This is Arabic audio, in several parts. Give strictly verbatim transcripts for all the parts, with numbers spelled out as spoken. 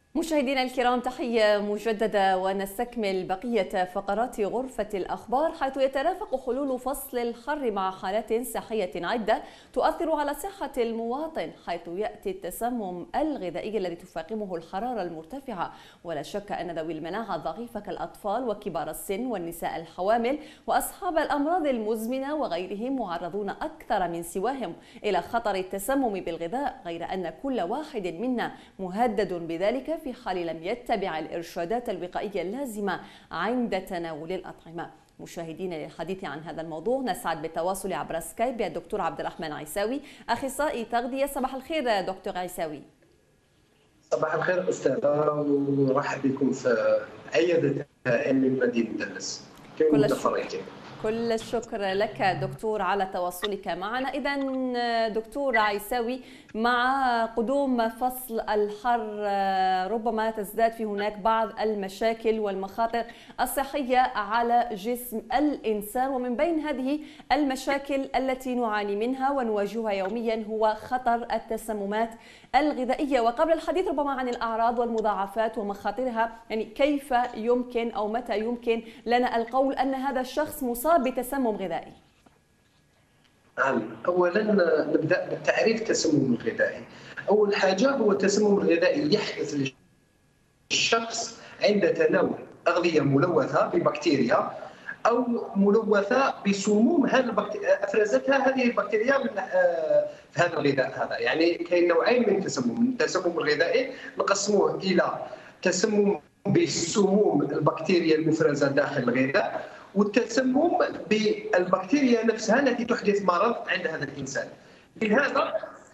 مشاهدينا الكرام، تحية مجددة ونستكمل بقية فقرات غرفة الأخبار، حيث يترافق حلول فصل الحر مع حالات صحية عدة تؤثر على صحة المواطن، حيث يأتي التسمم الغذائي الذي تفاقمه الحرارة المرتفعة. ولا شك أن ذوي المناعة الضعيفة كالأطفال وكبار السن والنساء الحوامل وأصحاب الأمراض المزمنة وغيرهم معرضون أكثر من سواهم إلى خطر التسمم بالغذاء، غير أن كل واحد منا مهدد بذلك في حال لم يتبع الإرشادات الوقائية اللازمة عند تناول الأطعمة. مشاهدينا، للحديث عن هذا الموضوع نسعد بالتواصل عبر سكايب بالدكتور عبد الرحمن عيساوي، أخصائي تغذية. صباح الخير دكتور عيساوي. صباح الخير أستاذة، ورحب بكم في عيادة من مدينة دلس. كل الشكر كل الشكر لك دكتور على تواصلك معنا. إذن دكتور عيساوي، مع قدوم فصل الحر ربما تزداد في هناك بعض المشاكل والمخاطر الصحية على جسم الإنسان، ومن بين هذه المشاكل التي نعاني منها ونواجهها يوميا هو خطر التسممات الغذائية. وقبل الحديث ربما عن الأعراض والمضاعفات ومخاطرها، يعني كيف يمكن أو متى يمكن لنا القول أن هذا الشخص مصاب بتسمم غذائي؟ نعم، أولا نبدأ بالتعريف التسمم الغذائي. أول حاجة هو التسمم الغذائي يحدث للشخص عند تناول أغذية ملوثة ببكتيريا أو ملوثة بسموم أفرزتها هذه البكتيريا من في هذا الغذاء هذا. يعني كاين نوعين من التسمم. التسمم الغذائي نقسموه إلى تسمم بالسموم البكتيريا المفرزة داخل الغذاء، والتسمم بالبكتيريا نفسها التي تحدث مرض عند هذا الإنسان. لهذا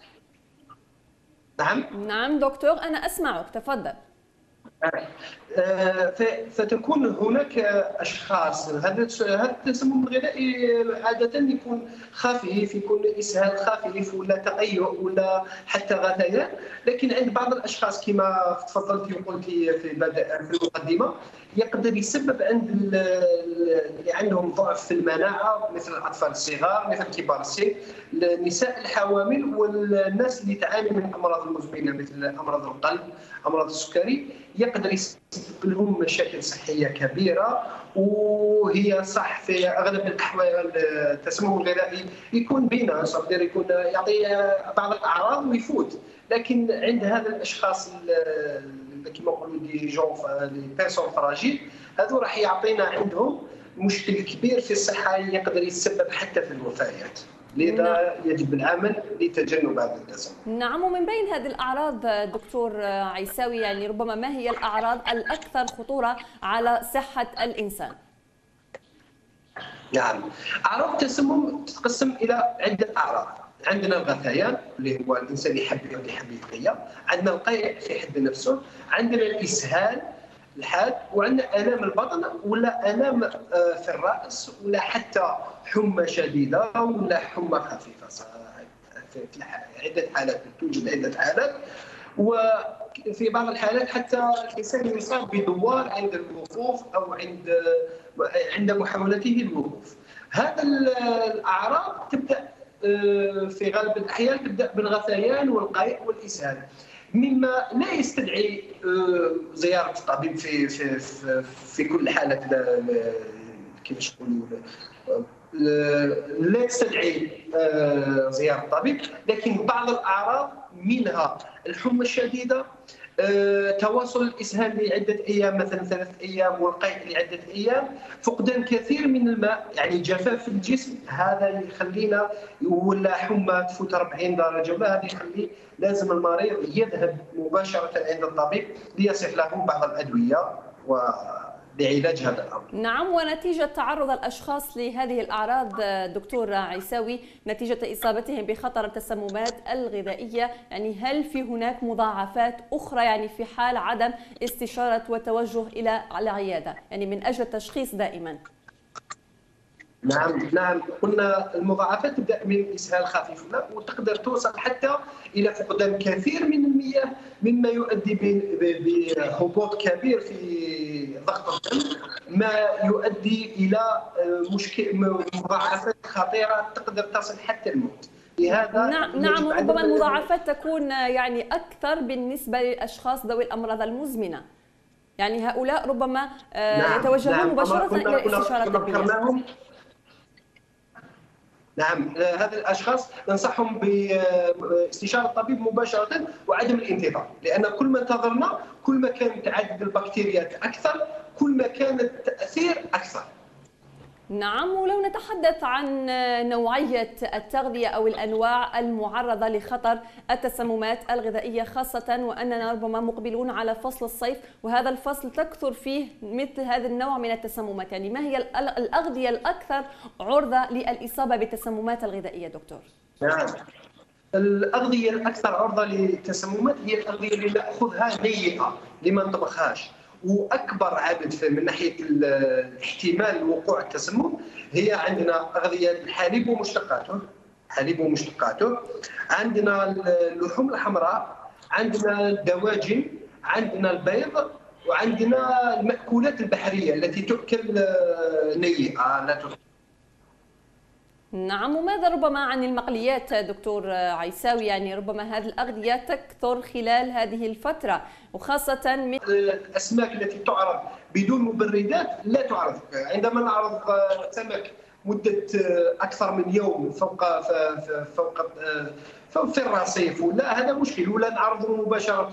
نعم نعم دكتور، أنا أسمعك، تفضل. فتكون هناك اشخاص هذا هذا التسمم الغذائي عاده يكون خفيف، يكون اسهال خفيف ولا تقيؤ ولا حتى غثيان، لكن عند بعض الاشخاص كما تفضلتي وقلتي في في المقدمه يقدر يسبب عند اللي عندهم ضعف في المناعه، مثل الاطفال الصغار، مثل كبار السن، النساء الحوامل، والناس اللي تعاني من الامراض المزمنه مثل امراض القلب، امراض السكري، يقدر يسبب لهم مشاكل صحيه كبيره. وهي صح في اغلب الاحوال التسمم الغذائي يكون بينا صدر، يكون يعطي بعض الاعراض ويفوت، لكن عند هذا الاشخاص كما نقولوا دي جون لي بيرسون فراجيل، هذو راح يعطينا عندهم مشكل كبير في الصحه، يقدر يسبب حتى في الوفيات. لذا يجب العمل لتجنب هذا التسمم. نعم، ومن بين هذه الأعراض دكتور عيساوي، يعني ربما ما هي الأعراض الأكثر خطورة على صحة الإنسان؟ نعم، أعراض التسمم تتقسم إلى عدة أعراض. عندنا الغثيان اللي هو الإنسان يحب يحب يتغير، عندنا القيء في حد نفسه، عندنا الإسهال الحاد، وعندنا آلام البطن ولا آلام في الرأس ولا حتى حمى شديدة ولا حمى خفيفة. في عدة حالات توجد عدة حالات، وفي بعض الحالات حتى الإنسان يصاب بدوار عند الوقوف أو عند عند محاولته للوقوف. هذا الأعراض تبدأ في غالب الأحيان تبدأ بالغثيان والقيء والإسهال، مما لا يستدعي زيارة الطبيب في في في كل حالة، كيفاش نقولوا، لا يستدعي زيارة الطبيب، لكن بعض الأعراض منها الحمى الشديدة، تواصل الإسهال لعدة أيام مثلا ثلاث أيام، والقيء لعدة أيام، فقدان كثير من الماء يعني جفاف في الجسم، هذا يخلينا، ولا حمى تفوت أربعين درجة ولا، هذا يخلي لازم المريض يذهب مباشرة عند الطبيب ليصف له بعض الأدوية و لعلاج هذا الأمر. نعم، ونتيجة تعرض الأشخاص لهذه الأعراض دكتور عيساوي، نتيجة إصابتهم بخطر التسممات الغذائية، يعني هل في هناك مضاعفات أخرى يعني في حال عدم استشارة والتوجه إلى العيادة، يعني من أجل التشخيص دائما؟ نعم نعم، قلنا المضاعفات تبدا من اسهال خفيف وتقدر توصل حتى الى فقدان كثير من المياه، مما يؤدي بهبوط كبير في ضغط الدم، ما يؤدي الى مشكل مضاعفات خطيره تقدر تصل حتى الموت. لهذا نعم نعم وربما المضاعفات تكون يعني أكثر بالنسبة للأشخاص ذوي الأمراض المزمنة، يعني هؤلاء ربما نعم يتوجهون نعم مباشرة إلى الاستشارة الطبية. نعم هذا الاشخاص ننصحهم باستشاره الطبيب مباشره وعدم الانتظار، لان كل ما انتظرنا كل ما كان تعدد البكتيريات اكثر، كل ما كان التاثير اكثر. نعم، ولو نتحدث عن نوعية التغذية أو الأنواع المعرضة لخطر التسممات الغذائية، خاصة وأننا ربما مقبلون على فصل الصيف، وهذا الفصل تكثر فيه مثل هذا النوع من التسممات، يعني ما هي الأغذية الأكثر عرضة للإصابة بالتسممات الغذائية دكتور؟ نعم الأغذية الأكثر عرضة للتسممات هي الأغذية اللي نأخذها نيئة اللي ما نطبخهاش، واكبر عدد من ناحيه احتمال وقوع التسمم هي عندنا اغذيه الحليب ومشتقاته، حليب ومشتقاته، عندنا اللحوم الحمراء، عندنا الدواجن، عندنا البيض، وعندنا المأكولات البحريه التي تؤكل نيئه لا تؤكل. نعم، وماذا ربما عن المقليات دكتور عيساوي؟ يعني ربما هذه الأغذية تكثر خلال هذه الفترة، وخاصة من الأسماك التي تعرض بدون مبردات لا تعرض. عندما نعرض سمك مدة أكثر من يوم فوق فوق في الرصيف ولا هذا مشكل، ولا نعرضه مباشرة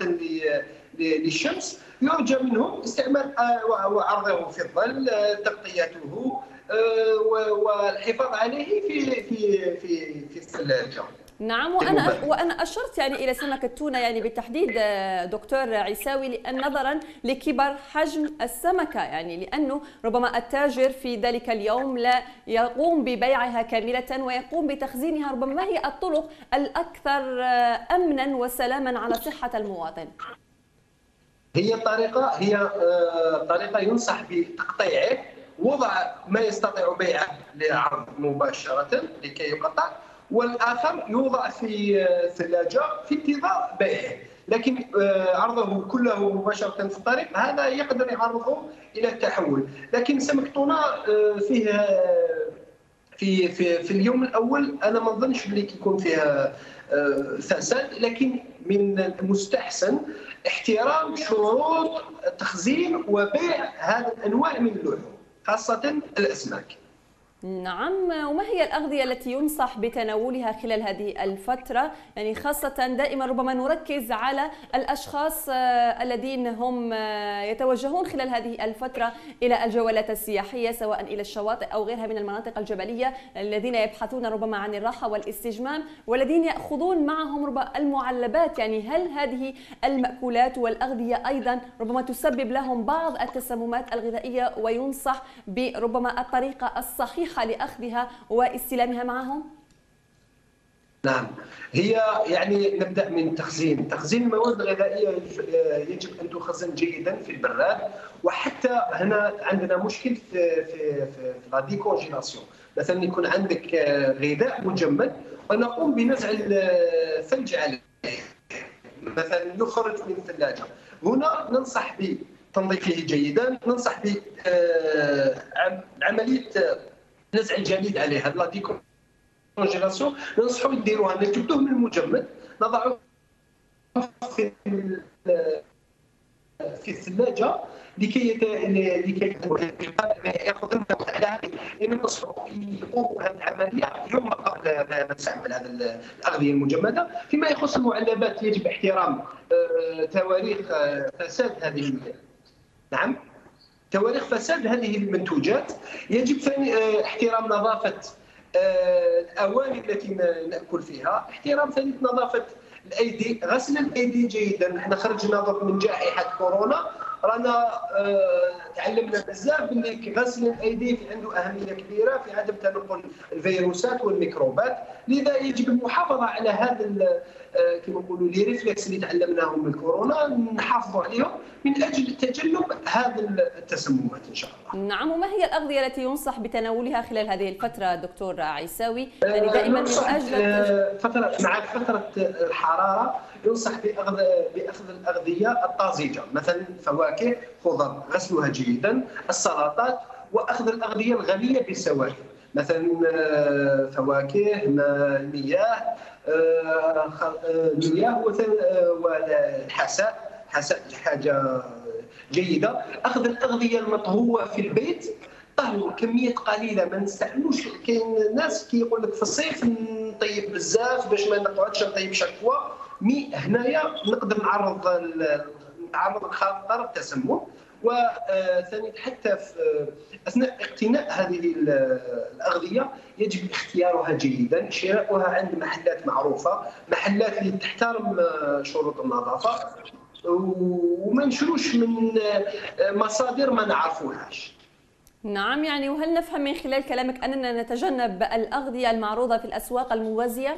للشمس، يرجى منه استعمال وعرضه في الظل، تغطيته والحفاظ عليه في في في في الثلاجه. نعم، وانا وانا اشرت يعني الى سمك التونه يعني بالتحديد دكتور عيساوي، لان نظرا لكبر حجم السمكه، يعني لانه ربما التاجر في ذلك اليوم لا يقوم ببيعها كامله ويقوم بتخزينها. ربما ما هي الطرق الاكثر امنا وسلاما على صحه المواطن؟ هي طريقه هي طريقه ينصح بتقطيعه، وضع ما يستطيع بيعه للعرض مباشرة لكي يقطع، والآخر يوضع في الثلاجة في انتظار بيعه، لكن عرضه كله مباشرة في الطريق هذا يقدر يعرضه إلى التحول. لكن سمك تونة فيه في في في اليوم الأول أنا ما نظنش بلي يكون فيها فساد، لكن من المستحسن احترام شروط تخزين وبيع هذه الأنواع من اللحوم خاصة الأسماك. نعم، وما هي الأغذية التي ينصح بتناولها خلال هذه الفترة؟ يعني خاصة دائما ربما نركز على الأشخاص الذين هم يتوجهون خلال هذه الفترة إلى الجولات السياحية سواء إلى الشواطئ أو غيرها من المناطق الجبلية، الذين يبحثون ربما عن الراحة والاستجمام، والذين يأخذون معهم ربما المعلبات. يعني هل هذه المأكولات والأغذية أيضا ربما تسبب لهم بعض التسممات الغذائية وينصح بربما الطريقة الصحيحة لأخذها واستلامها معهم؟ نعم، هي يعني نبدأ من تخزين، تخزين المواد الغذائية يجب أن تخزن جيدا في البراد، وحتى هنا عندنا مشكل في في في لا ديكونجيلاسيون، مثلا يكون عندك غذاء مجمد ونقوم بنزع الثلج عليه، مثلا يخرج من الثلاجة، هنا ننصح بتنظيفه جيدا، ننصح بعملية نزع الجليد عليه، هذا لا ديكونجيلاسيون ننصحوا يديروها، نجبدوه من المجمد نضعوه في في الثلاجه لكي لكي ياخذ على لان ننصحوا يقوموا بهذه العمليه يوم قبل ما نستعمل هذه الاغذيه المجمده. فيما يخص المعلبات يجب احترام تواريخ فساد هذه نعم تواريخ فساد هذه المنتوجات، يجب ثاني احترام نظافة الأواني التي نأكل فيها، احترام ثاني نظافة الأيدي، غسل الأيدي جيدا. احنا خرجنا من جائحة كورونا رانا تعلمنا بزاف باللي غسل الايدي عنده اهميه كبيره في عدم تنقل الفيروسات والميكروبات، لذا يجب المحافظه على هذا كما نقولوا لي ريفلكس اللي تعلمناهم من كورونا، نحافظوا عليهم من اجل تجنب هذا التسممات ان شاء الله. نعم، وما هي الاغذيه التي ينصح بتناولها خلال هذه الفتره دكتور عيساوي؟ يعني دائما من اجل فتره مع فتره الحراره ينصح باخذ باخذ الاغذيه الطازجه، مثلا الفواكه، خضر غسلها جيدا، السلطات، واخذ الاغذيه الغنيه بالسوائل، مثلا فواكه، مياه، المياه والحساء. حساء حاجه جيده. اخذ الاغذيه المطهوه في البيت، طهو كميات قليله، ما نستعملوش. كاين الناس كيقول لك في الصيف نطيب بزاف باش ما نقعدش نطيب شكوى. مي هنايا نقدر نعرض نتعرض لخطر التسمم. وثانيا حتى في اثناء اقتناء هذه الاغذيه يجب اختيارها جيدا، شراؤها عند محلات معروفه، محلات اللي تحترم شروط النظافه، وما نشروش من مصادر ما نعرفوهاش. نعم، يعني وهل نفهم من خلال كلامك أننا نتجنب الأغذية المعروضة في الأسواق الموازية؟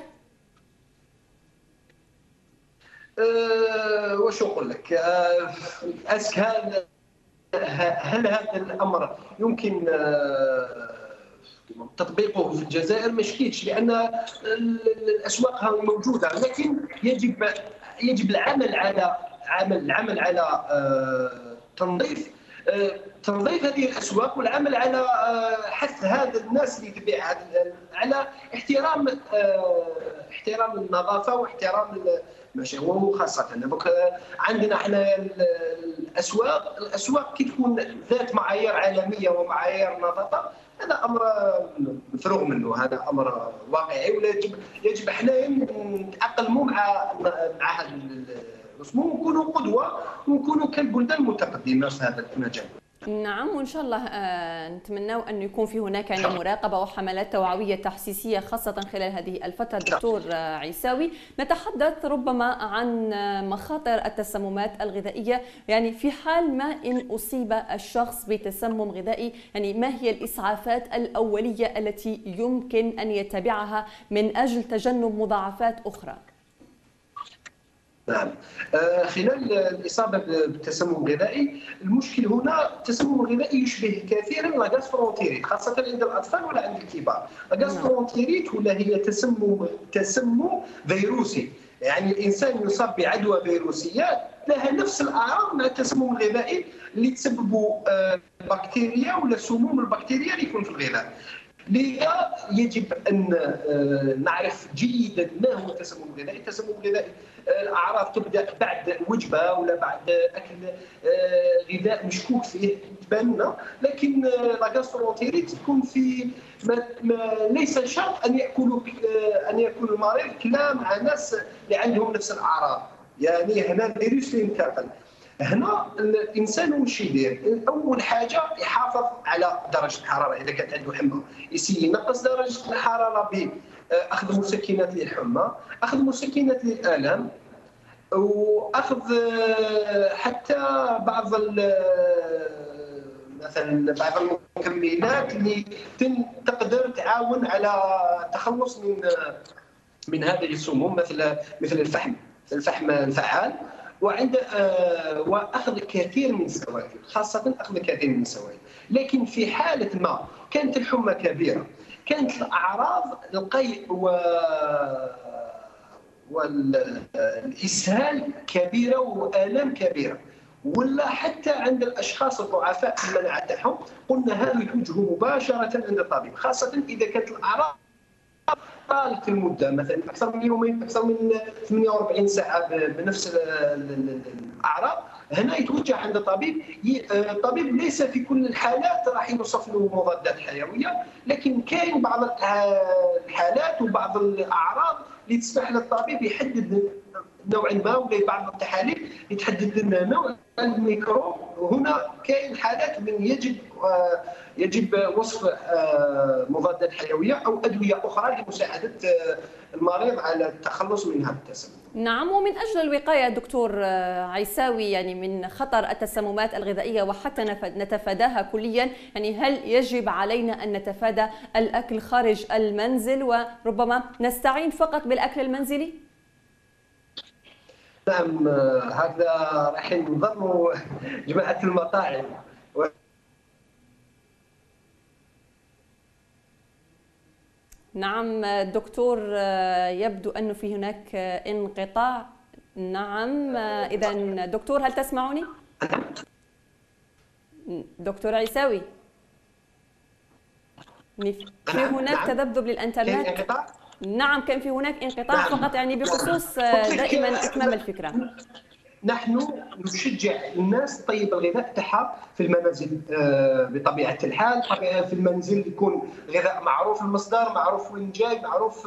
أه وش أقول لك؟ أه هل هل هذا الأمر يمكن أه تطبيقه في الجزائر؟ ما شكيتش، لأن الأسواق موجودة، لكن يجب يجب العمل على عمل العمل على أه تنظيف أه تنظيف هذه الاسواق، والعمل على حث هذا الناس اللي تبيع على احترام احترام النظافه واحترام المشروع. وخاصه عندنا احنا الاسواق الاسواق كي تكون ذات معايير عالميه ومعايير نظافه، هذا امر مفروغ منه، هذا امر واقعي، ولا يجب يجب احنا نتاقلموا مع مع هذا الرسوم ونكونوا قدوه ونكونوا كالبلدان المتقدمه في هذا المجال. نعم، وإن شاء الله نتمنى أن يكون في هناك يعني مراقبة وحملات توعوية تحسيسية خاصة خلال هذه الفترة. دكتور عيساوي، نتحدث ربما عن مخاطر التسممات الغذائية، يعني في حال ما إن أصيب الشخص بتسمم غذائي، يعني ما هي الإسعافات الأولية التي يمكن أن يتبعها من أجل تجنب مضاعفات أخرى؟ نعم، خلال الإصابة بالتسمم الغذائي، المشكل هنا التسمم الغذائي يشبه كثيرا لاغاسترونتيريت، خاصة عند الأطفال ولا عند الكبار. لاغاسترونتيريت ولا هي تسمم تسمم فيروسي، يعني الإنسان يصاب بعدوى فيروسية لها نفس الأعراض مع التسمم الغذائي اللي تسببه بكتيريا ولا سموم البكتيريا اللي يكون في الغذاء. لذا يجب ان نعرف جيدا ما هو التسمم الغذائي. التسمم الغذائي الاعراض تبدا بعد وجبه ولا بعد اكل غذاء مشكوك فيه تبان لنا، لكن لاغاسترونتيريت تكون في ما ما ليس شرط ان ياكل ان يكون المريض كلا مع ناس اللي عندهم نفس الاعراض، يعني هنا الفيروس ينتقل. هنا الانسان واش يدير؟ اول حاجه يحافظ على درجه الحراره، اذا كانت عنده حمى يسي ينقص درجه الحراره باخذ مسكنات للحمى، اخذ مسكنات للالم، واخذ حتى بعض مثلا بعض المكملات اللي تقدر تعاون على التخلص من من هذه السموم، مثل مثل الفحم الفحم الفعال. وعند آه واخذ كثير من السوائل، خاصه اخذ كثير من السوائل. لكن في حاله ما كانت الحمى كبيره، كانت الاعراض القيء و والاسهال كبيره والام كبيره، ولا حتى عند الاشخاص الضعفاء في المناعه تاعهم، قلنا هذا يتوجهوا مباشره عند الطبيب، خاصه اذا كانت الاعراض طالة المدة، مثلا أكثر من يومين، أكثر من ثمانية وأربعين ساعة بنفس الأعراض. هنا يتوجه عند الطبيب. الطبيب ليس في كل الحالات راح يوصف له مضادات حيوية، لكن كاين بعض الحالات وبعض الأعراض اللي تسمح للطبيب يحدد نوعا ما، ولا بعض التحاليل يتحدد لنا نوع الميكروب. وهنا كاين حالات من يجب يجب وصف مضادات حيويه او ادويه اخرى لمساعده المريض على التخلص من هذا التسمم. نعم، ومن اجل الوقايه دكتور عيساوي يعني من خطر التسممات الغذائيه وحتى نتفاداها كليا، يعني هل يجب علينا ان نتفادى الاكل خارج المنزل وربما نستعين فقط بالاكل المنزلي؟ نعم، هذا راح نضروا جماعه المطاعم. نعم دكتور، يبدو أنه في هناك انقطاع. نعم، إذا دكتور هل تسمعني؟ دكتور عيساوي. في هناك تذبذب للانترنت؟ كان انقطاع؟ نعم كان في هناك انقطاع. نعم. فقط يعني بخصوص دائما إتمام الفكرة. نحن نشجع الناس تطيب الغذاء تاعها في المنازل بطبيعه الحال. في المنزل يكون غذاء معروف المصدر، معروف وين جاي، معروف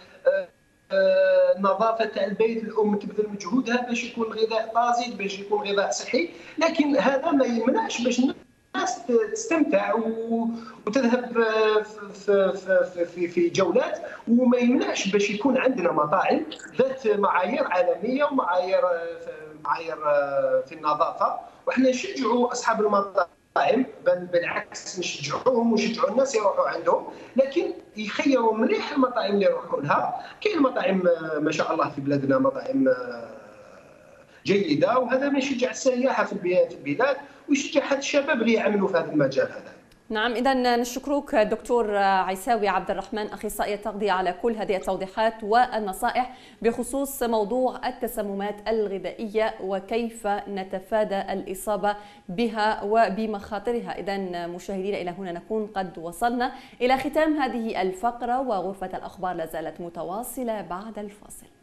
النظافه تاع البيت، الام تبذل مجهودها باش يكون الغذاء طازج، باش يكون غذاء صحي. لكن هذا ما يمنعش باش الناس تستمتع وتذهب في في في جولات، وما يمنعش باش يكون عندنا مطاعم ذات معايير عالميه ومعايير معايير في النظافه. وحنا نشجعوا اصحاب المطاعم، بل بالعكس نشجعوهم ونشجعوا الناس يروحوا عندهم، لكن يخيروا مليح المطاعم اللي يروحوا لها. كاين مطاعم ما شاء الله في بلادنا مطاعم جيده، وهذا ما يشجع السياحه في البلاد ويشجع حتى الشباب اللي يعملوا في هذا المجال هذا. نعم، إذا نشكرك دكتور عيساوي عبد الرحمن أخصائي التغذية على كل هذه التوضيحات والنصائح بخصوص موضوع التسممات الغذائية وكيف نتفادى الإصابة بها وبمخاطرها. إذا مشاهدينا، إلى هنا نكون قد وصلنا إلى ختام هذه الفقرة، وغرفة الأخبار لا زالت متواصلة بعد الفاصل.